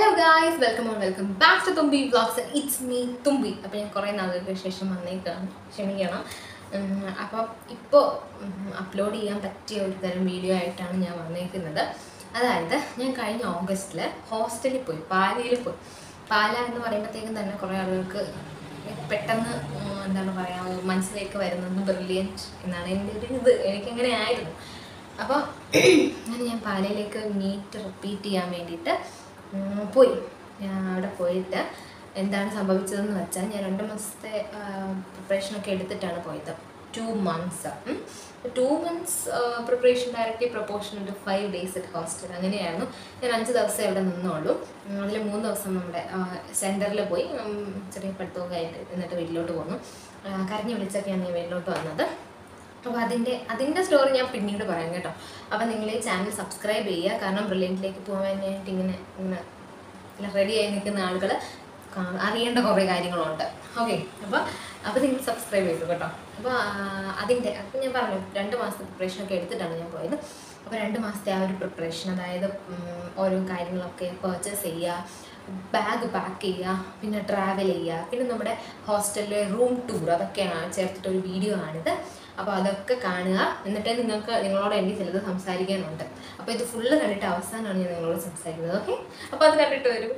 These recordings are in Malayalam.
Hello guys, welcome back to Tumbi Vlogs and it's me Tumbi. അപ്പോൾ ഞാൻ കുറേ നാളുകൾക്ക് ശേഷം വന്നേക്കാണ്, ക്ഷമിക്കണം. അപ്പോൾ ഇപ്പോൾ അപ്ലോഡ് ചെയ്യാൻ പറ്റിയ ഒരു തരം വീഡിയോ ആയിട്ടാണ് ഞാൻ വന്നേക്കുന്നത്. അതായത് ഞാൻ കഴിഞ്ഞ ഓഗസ്റ്റിൽ ഹോസ്റ്റലിൽ പോയി, പാലയിൽ പോയി. പാല എന്ന് പറയുമ്പോഴത്തേക്കും തന്നെ കുറേ ആളുകൾക്ക് പെട്ടെന്ന് എന്താണ് പറയുക, മനസ്സിലേക്ക് വരുന്നത് ബ്രില്യൻറ്റ് എന്നാണ് എൻ്റെ ഒരു ഇത്. എനിക്കങ്ങനെ ആയിരുന്നു. അപ്പോൾ അങ്ങനെ ഞാൻ പാലയിലേക്ക് മീറ്റ് റിപ്പീറ്റ് ചെയ്യാൻ വേണ്ടിയിട്ട് പോയി. അവിടെ പോയിട്ട് എന്താണ് സംഭവിച്ചതെന്ന് വെച്ചാൽ, ഞാൻ 2 മാസത്തെ പ്രിപ്പറേഷനൊക്കെ എടുത്തിട്ടാണ് പോയത്. 2 months preparation directly proportional to 5 days at hostel. അങ്ങനെയായിരുന്നു. ഞാൻ 5 ദിവസം ഇവിടെ നിന്നുള്ളൂ. അതിൽ 3 ദിവസം നമ്മുടെ സെൻറ്ററിൽ പോയി ചെറിയ പഠിത്തമൊക്കെ ആയിട്ട് എന്നിട്ട് വീട്ടിലോട്ട് പോന്നു. കരഞ്ഞ് വിളിച്ചൊക്കെയാണ് ഞാൻ വീട്ടിലോട്ട് വന്നത്. അപ്പോൾ അതിൻ്റെ സ്റ്റോറി ഞാൻ പിന്നീട് പറയാം കേട്ടോ. അപ്പോൾ നിങ്ങൾ ഈ ചാനൽ സബ്സ്ക്രൈബ് ചെയ്യുക, കാരണം ബ്രില്യൻറ്റിലേക്ക് പോകാനായിട്ട് ഇങ്ങനെ റെഡി ആയി നിൽക്കുന്ന ആളുകൾ അറിയേണ്ട കുറേ കാര്യങ്ങളുണ്ട്. ഓക്കെ, അപ്പോൾ നിങ്ങൾ സബ്സ്ക്രൈബ് ചെയ്തു കേട്ടോ. അപ്പോൾ ഞാൻ പറഞ്ഞു 2 മാസത്തെ പ്രിപ്പറേഷനൊക്കെ എടുത്തിട്ടാണ് ഞാൻ പോയത്. അപ്പോൾ 2 മാസത്തെ ആ ഒരു പ്രിപ്പറേഷൻ, അതായത് ഓരോ കാര്യങ്ങളൊക്കെ പർച്ചേസ് ചെയ്യുക, ബാഗ് പാക്ക് ചെയ്യുക, പിന്നെ ട്രാവൽ ചെയ്യുക, പിന്നെ നമ്മുടെ ഹോസ്റ്റലിലെ റൂം ടൂർ, അതൊക്കെയാണ് ചേർത്തിട്ടൊരു വീഡിയോ ആണിത്. അപ്പോൾ അതൊക്കെ കാണുക. എന്നിട്ട് നിങ്ങളോട് എനിക്ക് ചിലത് സംസാരിക്കാനുണ്ട്. അപ്പോൾ ഇത് ഫുള്ള് കണ്ടിട്ട് അവസാനമാണ് ഞാൻ നിങ്ങളോട് സംസാരിക്കുന്നത്. ഓക്കെ, അപ്പോൾ അത് കണ്ടിട്ട് വരും.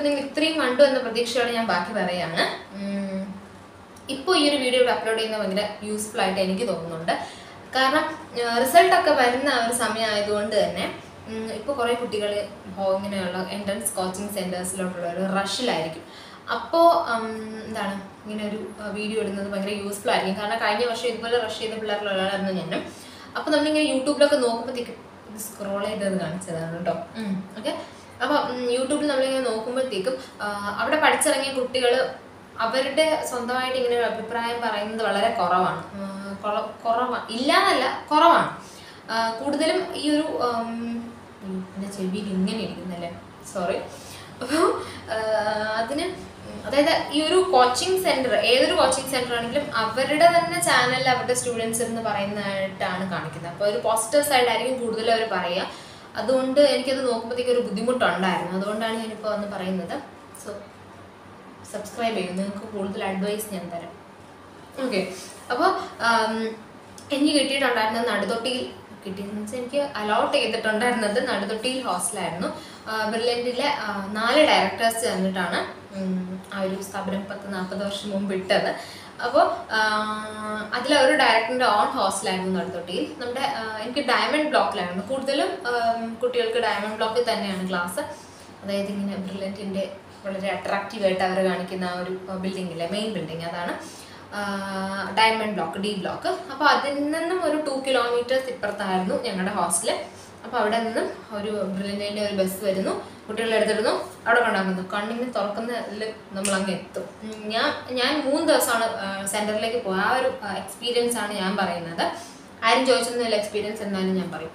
നിങ്ങൾ ഇത്രയും കണ്ടു എന്ന പ്രതീക്ഷയോടെ ഞാൻ ബാക്കി പറയുകയാണ്. ഇപ്പോൾ ഈ ഒരു വീഡിയോ അപ്ലോഡ് ചെയ്യുന്നത് ഭയങ്കര യൂസ്ഫുൾ ആയിട്ട് എനിക്ക് തോന്നുന്നുണ്ട്. കാരണം റിസൾട്ടൊക്കെ വരുന്ന ഒരു സമയമായതുകൊണ്ട് തന്നെ ഇപ്പോൾ കുറേ കുട്ടികൾ ഇങ്ങനെയുള്ള എൻട്രൻസ് കോച്ചിങ് സെൻറ്റേഴ്സിലോട്ടുള്ള ഒരു റഷിലായിരിക്കും. അപ്പോൾ എന്താണ് ഇങ്ങനെ ഒരു വീഡിയോ ഇടുന്നത് ഭയങ്കര യൂസ്ഫുൾ ആയിരിക്കും. കാരണം കഴിഞ്ഞ വർഷം ഇതുപോലെ റഷ് ചെയ്ത പിള്ളേരിലുള്ളതായിരുന്നു ഞാനും. അപ്പോൾ നമ്മളിങ്ങനെ യൂട്യൂബിലൊക്കെ നോക്കുമ്പോഴത്തേക്കും ഇത് സ്ക്രോൾ ചെയ്തത് കാണിച്ചതാണ് കേട്ടോ. ഓക്കെ, അപ്പോൾ യൂട്യൂബിൽ നമ്മളിങ്ങനെ നോക്കുമ്പോഴത്തേക്കും അവിടെ പഠിച്ചിറങ്ങിയ കുട്ടികൾ അവരുടെ സ്വന്തമായിട്ട് ഇങ്ങനെ ഒരു അഭിപ്രായം പറയുന്നത് വളരെ കുറവാണ്. ഇല്ലാന്നല്ല, കുറവാണ്. കൂടുതലും ഈ ഒരു എൻ്റെ ചെവിയിൽ ഇങ്ങനെ ഇരിക്കുന്നല്ലേ, സോറി. അപ്പോൾ അതിന് അതായത് ഈ ഒരു കോച്ചിങ് സെൻറ്റർ, ഏതൊരു കോച്ചിങ് സെൻറ്റർ ആണെങ്കിലും അവരുടെ തന്നെ ചാനലിൽ അവരുടെ സ്റ്റുഡൻസ് എന്ന് പറയുന്നതായിട്ടാണ് കാണിക്കുന്നത്. അപ്പോൾ ഒരു പോസിറ്റീവ് സൈഡായിരിക്കും കൂടുതലും അവർ പറയുക. അതുകൊണ്ട് എനിക്കത് നോക്കുമ്പോഴത്തേക്ക് ഒരു ബുദ്ധിമുട്ടുണ്ടായിരുന്നു. അതുകൊണ്ടാണ് ഞാനിപ്പോൾ വന്ന് പറയുന്നത്. സോ സബ്സ്ക്രൈബ് ചെയ്യും, നിങ്ങൾക്ക് കൂടുതൽ അഡ്വൈസ് ഞാൻ തരാം. ഓക്കെ, അപ്പോൾ എനിക്ക് കിട്ടിയിട്ടുണ്ടായിരുന്നത് നടുതൊട്ടിയിൽ കിട്ടിയെന്ന് വെച്ചാൽ എനിക്ക് അലോട്ട് ചെയ്തിട്ടുണ്ടായിരുന്നത് നടുതൊട്ടിയിൽ ഹോസ്റ്റലായിരുന്നു. ബ്രില്യൻറ്റിലെ 4 ഡയറക്ടേഴ്സ് ചേർന്നിട്ടാണ് ആ ഒരു സ്ഥാപനം 40 വർഷം മുമ്പ് ഇട്ടത്. അപ്പോൾ അതിലൊരു ഡയറക്ടറിൻ്റെ ഓൺ ഹോസ്റ്റലായിരുന്നു നടുതൊട്ടിയിൽ. എനിക്ക് ഡയമണ്ട് ബ്ലോക്കിലായിരുന്നു കൂടുതലും. കുട്ടികൾക്ക് ഡയമണ്ട് ബ്ലോക്കിൽ തന്നെയാണ് ക്ലാസ്. അതായത് ഇങ്ങനെ ബ്രില്യൻറ്റിൻ്റെ വളരെ അട്രാക്റ്റീവായിട്ട് അവർ കാണിക്കുന്ന ആ ഒരു ബിൽഡിങ്ങില്ലേ, മെയിൻ ബിൽഡിങ്, അതാണ് ഡയമണ്ട് ബ്ലോക്ക്, ഡി ബ്ലോക്ക്. അപ്പോൾ അതിൽ നിന്നും ഒരു 2 കിലോമീറ്റേഴ്സ് ഇപ്പുറത്തായിരുന്നു ഞങ്ങളുടെ ഹോസ്റ്റല്. അപ്പോൾ അവിടെ നിന്നും ഒരു ബ്രില്യൻറ്റിൻ്റെ ഒരു ബസ് വരുന്നു, കുട്ടികളെ എടുത്തിടുന്നു, അവിടെ കൊണ്ടാക്കുന്നു. കണ്ണിന് തുറക്കുന്നതിൽ നമ്മളങ്ങ് എത്തും. ഞാൻ 3 ദിവസമാണ് സെൻറ്ററിലേക്ക് പോയത്. ആ ഒരു എക്സ്പീരിയൻസ് ആണ് ഞാൻ പറയുന്നത്. ആരും ചോദിച്ചൊന്നുമില്ല എക്സ്പീരിയൻസ് എന്നാലും ഞാൻ പറയും.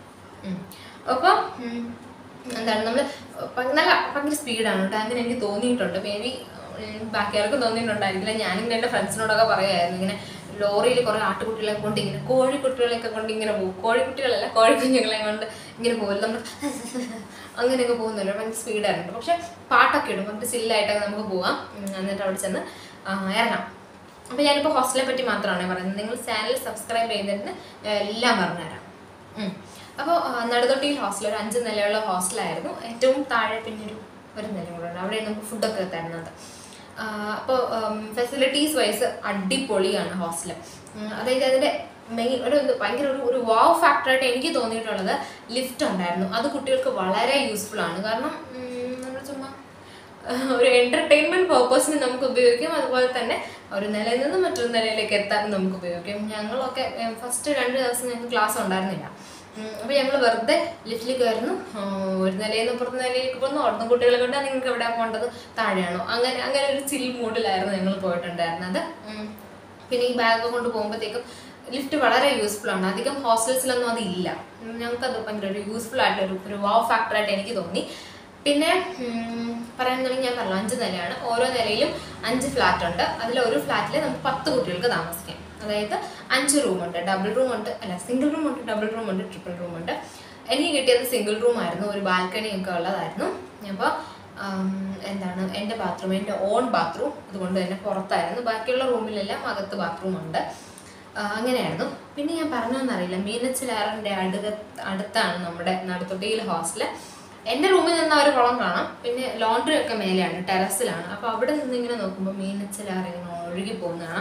അപ്പോൾ എന്താണ്, നമ്മൾ ഭയങ്കര സ്പീഡാണ് കേട്ടോ. അങ്ങനെ എനിക്ക് തോന്നിയിട്ടുണ്ട്. മേ ബി ബാക്കിയാർക്കും തോന്നിയിട്ടുണ്ടായിരിക്കില്ല. ഞാനിങ്ങനെ എൻ്റെ ഫ്രണ്ട്സിനോടൊക്കെ പറയുമായിരുന്നു, ഇങ്ങനെ ലോറിയിൽ കുറേ ആട്ടുകുട്ടികളെ കൊണ്ട് ഇങ്ങനെ കോഴിക്കുട്ടികളെയൊക്കെ കൊണ്ട് ഇങ്ങനെ പോകും. കോഴിക്കുട്ടികളല്ല, കോഴിക്കുഞ്ഞുങ്ങളെ കൊണ്ട് ഇങ്ങനെ പോകും. നമ്മൾ അങ്ങനെയൊക്കെ പോകുന്നല്ലോ, ഭയങ്കര സ്പീഡായിരുന്നു. പക്ഷെ പാട്ടൊക്കെ ഇടും, ഭയങ്കര ചില്ലായിട്ടൊക്കെ നമുക്ക് പോകാം. എന്നിട്ട് അവിടെ ചെന്ന് ഇറങ്ങാം. അപ്പോൾ ഞാനിപ്പോൾ ഹോസ്റ്റലിനെ പറ്റി മാത്രമാണ് പറയുന്നത്. നിങ്ങൾ ചാനൽ സബ്സ്ക്രൈബ് ചെയ്തിട്ട് എല്ലാം പറഞ്ഞുതരാം. അപ്പോൾ നടുതൊട്ടിയിൽ ഹോസ്റ്റൽ ഒരു 5 നിലയുള്ള ഹോസ്റ്റലായിരുന്നു. ഏറ്റവും താഴെ പിന്നെ ഒരു നില കൂടെ ഉണ്ട്. അവിടെയാണ് നമുക്ക് ഫുഡൊക്കെ തരുന്നത്. അപ്പോൾ ഫെസിലിറ്റീസ് വൈസ് അടിപൊളിയാണ് ഹോസ്റ്റൽ. അതായത് അതിൻ്റെ മെയിൻ ഭയങ്കര ഒരു വാവ് ഫാക്ടറായിട്ട് എനിക്ക് തോന്നിയിട്ടുള്ളത് ലിഫ്റ്റ് ഉണ്ടായിരുന്നു. അത് കുട്ടികൾക്ക് വളരെ യൂസ്ഫുൾ ആണ്. കാരണം നമ്മൾ ചുമ്മാ ഒരു എൻ്റർടൈൻമെൻറ്റ് പേർപ്പസിന് നമുക്ക് ഉപയോഗിക്കാം. അതുപോലെ തന്നെ ഒരു നിലയിൽ നിന്ന് മറ്റൊരു നിലയിലേക്ക് എത്താനും നമുക്ക് ഉപയോഗിക്കാം. ഞങ്ങളൊക്കെ ഫസ്റ്റ് 2 ദിവസം ഞങ്ങൾക്ക് ക്ലാസ് ഉണ്ടായിരുന്നില്ല. അപ്പോൾ ഞങ്ങൾ വെറുതെ ലിഫ്റ്റിൽ കയറുന്നു, ഒരു നിലയിൽ നിന്ന് പുറത്ത് നിലയിലേക്ക് പോകുന്നു. അവിടുന്ന് കുട്ടികളെ കൊണ്ട് നിങ്ങൾക്ക് എവിടെ പോകേണ്ടത്, താഴെയാണോ, അങ്ങനെ ഒരു ചിൽ മൂഡിലായിരുന്നു ഞങ്ങൾ പോയിട്ടുണ്ടായിരുന്നത്. പിന്നെ ഈ ബാഗ് കൊണ്ട് പോകുമ്പോഴത്തേക്കും ലിഫ്റ്റ് വളരെ യൂസ്ഫുൾ ആണ്. അധികം ഹോസ്റ്റൽസിലൊന്നും അതില്ല. ഞങ്ങൾക്കത് ഭയങ്കര ഒരു യൂസ്ഫുൾ ആയിട്ടൊരു വാവ് ഫാക്ടറായിട്ട് എനിക്ക് തോന്നി. പിന്നെ പറയാനുണ്ടെങ്കിൽ ഞാൻ പറഞ്ഞു 5 നിലയാണ്. ഓരോ നിലയിലും 5 ഫ്ലാറ്റ് ഉണ്ട്. അതിലൊരു ഫ്ലാറ്റിൽ നമുക്ക് 10 കുട്ടികൾക്ക് താമസിക്കാം. അതായത് 5 റൂമുണ്ട്, ഡബിൾ റൂമുണ്ട്, അല്ല സിംഗിൾ റൂമുണ്ട്, ഡബിൾ റൂമുണ്ട്, ട്രിപ്പിൾ റൂമുണ്ട്. എനിക്ക് കിട്ടിയത് സിംഗിൾ റൂമായിരുന്നു. ഒരു ബാൽക്കണി ഒക്കെ ഉള്ളതായിരുന്നു. അപ്പോൾ എന്താണ്, എൻ്റെ ബാത്റൂം, എൻ്റെ ഓൺ ബാത്റൂം, അതുകൊണ്ട് തന്നെ പുറത്തായിരുന്നു. ബാക്കിയുള്ള റൂമിലെല്ലാം അകത്ത് ബാത്റൂം ഉണ്ട്. അങ്ങനെയായിരുന്നു. പിന്നെ ഞാൻ പറഞ്ഞോന്നറിയില്ല, മീനച്ചിലാറിൻ്റെ അടുത്താണ് നമ്മുടെ നടുതൊട്ടിയിൽ ഹോസ്റ്റൽ. എൻ്റെ റൂമിൽ നിന്ന് ഒരു കുളം കാണാം. പിന്നെ ലോണ്ടറി ഒക്കെ മേലെയാണ്, ടെറസിലാണ്. അപ്പോൾ അവിടെ നിന്ന് ഇങ്ങനെ നോക്കുമ്പോൾ മീനച്ചിലാർ ഇങ്ങനെ ഒഴുകി പോകുന്നതാണ്.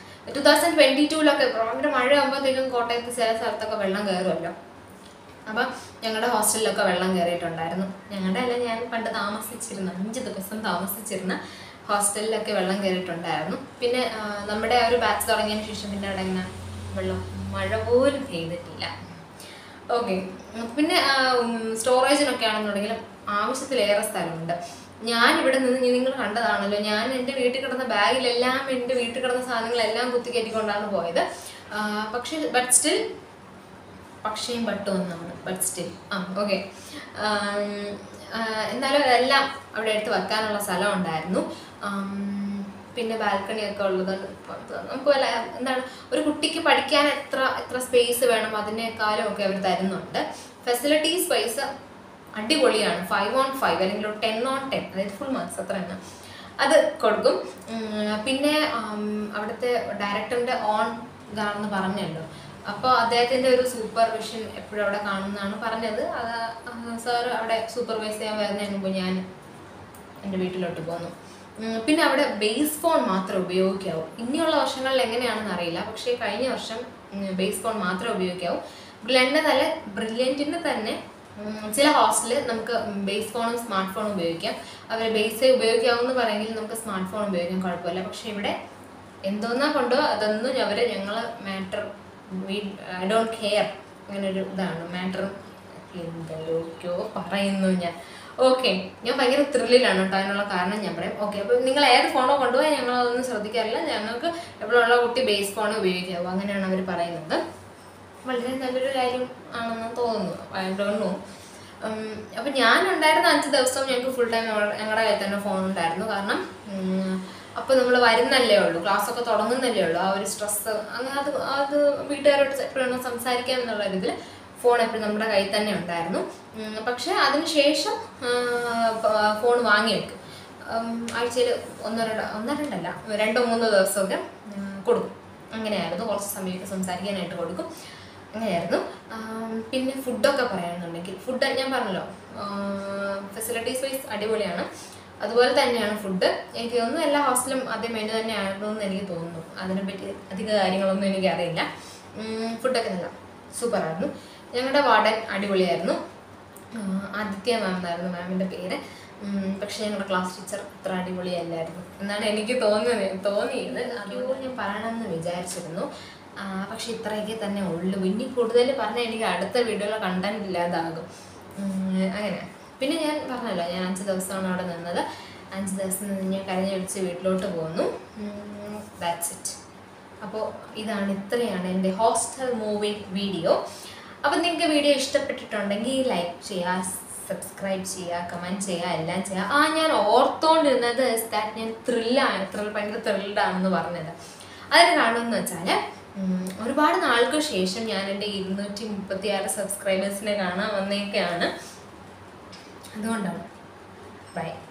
2022 ഭയങ്കര മഴ ആകുമ്പോഴത്തേക്കും കോട്ടയത്ത് ചില സ്ഥലത്തൊക്കെ വെള്ളം കയറുമല്ലോ. അപ്പം ഞങ്ങളുടെ ഹോസ്റ്റലിലൊക്കെ വെള്ളം കയറിയിട്ടുണ്ടായിരുന്നു. ഞങ്ങളുടെ അല്ല, ഞാൻ പണ്ട് താമസിച്ചിരുന്ന 5 ദിവസം താമസിച്ചിരുന്ന ഹോസ്റ്റലിലൊക്കെ വെള്ളം കയറിയിട്ടുണ്ടായിരുന്നു. പിന്നെ നമ്മുടെ ഒരു ബാച്ച് തുടങ്ങിയതിന് ശേഷം പിന്നെ അവിടെ ഇങ്ങനെ മഴ പോലും പെയ്തിട്ടില്ല. ഓക്കെ, പിന്നെ സ്റ്റോറേജിനൊക്കെ ആണെന്നുണ്ടെങ്കിലും ആവശ്യത്തിലേറെ സ്ഥലമുണ്ട്. ഞാനിവിടെ നിന്ന് നിങ്ങൾ കണ്ടതാണല്ലോ, ഞാൻ എൻ്റെ വീട്ടിൽ കിടന്ന ബാഗിലെല്ലാം എൻ്റെ വീട്ടിൽ കിടന്ന സാധനങ്ങളെല്ലാം കുത്തിക്കയറ്റിക്കൊണ്ടാണ് പോയത്. പക്ഷേയും ബട്ടും ഒന്നാണ്, ബട്ട് സ്റ്റിൽ ഓക്കെ. എന്നാലും അതെല്ലാം അവിടെ എടുത്ത് വെക്കാനുള്ള സ്ഥലം ഉണ്ടായിരുന്നു. പിന്നെ ബാൽക്കണിയൊക്കെ ഉള്ളത് നമുക്ക് വല്ല എന്താണ്, ഒരു കുട്ടിക്ക് പഠിക്കാൻ എത്ര സ്പേസ് വേണം അതിനേക്കാളും ഒക്കെ അവർ തരുന്നുണ്ട്. ഫെസിലിറ്റീസ് വൈസ് അടിപൊളിയാണ്. 5/5 അല്ലെങ്കിൽ 10/10, അതായത് ഫുൾ മാർക്സ് അത്ര തന്നെ അത് കൊടുക്കും. പിന്നെ അവിടുത്തെ ഡയറക്ടറിൻ്റെ ഓൺ ഇതാണെന്ന് പറഞ്ഞല്ലോ. അപ്പോൾ അദ്ദേഹത്തിൻ്റെ ഒരു സൂപ്പർവിഷൻ എപ്പോഴും അവിടെ കാണുന്നതാണ് പറഞ്ഞത്. അത് സാറ് അവിടെ സൂപ്പർവൈസ് ചെയ്യാൻ വരുന്നതിന് മുമ്പ് ഞാൻ എൻ്റെ വീട്ടിലോട്ട് പോന്നു. പിന്നെ അവിടെ ബേസ് ഫോൺ മാത്രമേ ഉപയോഗിക്കാവൂ. ഇനിയുള്ള വർഷങ്ങളിൽ എങ്ങനെയാണെന്ന് അറിയില്ല, പക്ഷേ കഴിഞ്ഞ വർഷം ബേസ് ഫോൺ മാത്രമേ ഉപയോഗിക്കാവൂ. ബ്രില്യൻറ്റിൻ്റെ തന്നെ ചില ഹോസ്റ്റലിൽ നമുക്ക് ബേസ് ഫോണും സ്മാർട്ട് ഫോണും ഉപയോഗിക്കാം. അവർ ബേസേ ഉപയോഗിക്കാവെന്ന് പറയുമെങ്കിൽ നമുക്ക് സ്മാർട്ട് ഫോൺ ഉപയോഗിക്കാൻ കുഴപ്പമില്ല. പക്ഷേ ഇവിടെ എന്തോന്നാ കൊണ്ടോ അതൊന്നും ഞങ്ങൾ മാറ്റർ ഐ ഡോണ്ട് കെയർ അങ്ങനെ ഒരു ഇതാണ് മാറ്റർ. എന്തൊക്കെയോ പറയുന്നു ഞാൻ. ഓക്കെ, ഞാൻ ഭയങ്കര ത്രില്ലിലാണ് കേട്ടോ. അതിനുള്ള കാരണം ഞാൻ പറയാം. ഓക്കെ, അപ്പോൾ നിങ്ങൾ ഏത് ഫോണോ കൊണ്ടുപോയി ഞങ്ങളതൊന്നും ശ്രദ്ധിക്കാറില്ല. ഞങ്ങൾക്ക് എപ്പോഴുള്ള കുട്ടി ബേസ് ഫോൺ ഉപയോഗിക്കാവൂ, അങ്ങനെയാണ് അവർ പറയുന്നത്. വളരെ നല്ലൊരു കാര്യം ആണെന്ന് തോന്നുന്നു. I don't know. അപ്പം ഞാനുണ്ടായിരുന്ന 5 ദിവസം ഞങ്ങൾക്ക് ഫുൾ ടൈം ഞങ്ങളുടെ കയ്യിൽ തന്നെ ഫോൺ ഉണ്ടായിരുന്നു. കാരണം അപ്പോൾ നമ്മൾ വരുന്നല്ലേ ഉള്ളൂ, ക്ലാസ്സൊക്കെ തുടങ്ങുന്നല്ലേ ഉള്ളൂ. ആ ഒരു സ്ട്രെസ്സ് അങ്ങനെ അത് വീട്ടുകാരോട് എപ്പോഴാണ് സംസാരിക്കാം എന്നുള്ള ഇതിൽ ഫോൺ എപ്പോഴും നമ്മുടെ കയ്യിൽ തന്നെ ഉണ്ടായിരുന്നു. പക്ഷെ അതിനുശേഷം ഫോൺ വാങ്ങി വെക്കും. ആഴ്ചയിൽ 2-3 ദിവസമൊക്കെ കൊടുക്കും. അങ്ങനെയായിരുന്നു. കുറച്ച് സമയമൊക്കെ സംസാരിക്കാനായിട്ട് കൊടുക്കും. അങ്ങനെയായിരുന്നു. പിന്നെ ഫുഡൊക്കെ പറയാനുണ്ടെങ്കിൽ ഫുഡ് ഞാൻ പറഞ്ഞല്ലോ, ഫെസിലിറ്റീസ് വൈസ് അടിപൊളിയാണ്. അതുപോലെ തന്നെയാണ് ഫുഡ്. എനിക്ക് തോന്നുന്നു എല്ലാ ഹോസ്റ്റലും അതേ മെനു തന്നെയായിരുന്നു എന്ന് എനിക്ക് തോന്നുന്നു. അതിനെപ്പറ്റി അധിക കാര്യങ്ങളൊന്നും എനിക്കറിയില്ല. ഫുഡൊക്കെ നല്ല സൂപ്പറായിരുന്നു. ഞങ്ങളുടെ വാർഡൻ അടിപൊളിയായിരുന്നു. ആദിത്യ മാം എന്നായിരുന്നു മാമിൻ്റെ പേര്. പക്ഷെ ഞങ്ങളുടെ ക്ലാസ് ടീച്ചർ അത്ര അടിപൊളിയല്ലായിരുന്നു എന്നാണ് എനിക്ക് തോന്നിയത്. അതുപോലെ ഞാൻ പറയണമെന്ന് വിചാരിച്ചിരുന്നു. പക്ഷെ ഇത്രയൊക്കെ തന്നെ ഉള്ളൂ. ഇനി കൂടുതൽ പറഞ്ഞാൽ എനിക്ക് അടുത്ത വീഡിയോയിലെ കണ്ടന്റ് ഇല്ലാതാകും. അങ്ങനെ പിന്നെ ഞാൻ പറഞ്ഞല്ലോ, ഞാൻ 5 ദിവസമാണ് അവിടെ നിന്നത്. 5 ദിവസം നിന്ന് ഞാൻ കരഞ്ഞൊഴിച്ച് വീട്ടിലോട്ട് പോന്നു. That's it. അപ്പോൾ ഇത്രയാണ് എൻ്റെ ഹോസ്റ്റൽ മൂവിങ് വീഡിയോ. അപ്പോൾ നിങ്ങൾക്ക് വീഡിയോ ഇഷ്ടപ്പെട്ടിട്ടുണ്ടെങ്കിൽ ലൈക്ക് ചെയ്യുക, സബ്സ്ക്രൈബ് ചെയ്യുക, കമൻറ്റ് ചെയ്യുക, എല്ലാം ചെയ്യുക. ഞാൻ ഓർത്തോണ്ടിരുന്നത് ഞാൻ ഭയങ്കര ത്രില്ഡാണെന്ന് പറഞ്ഞത്. അതിന് കാണുമെന്ന് വെച്ചാൽ ഒരുപാട് നാൾക്ക് ശേഷം ഞാൻ എൻ്റെ 236 സബ്സ്ക്രൈബേഴ്സിനെ കാണാൻ വന്നേക്കാണ്. അതുകൊണ്ടാണ്. ബൈ.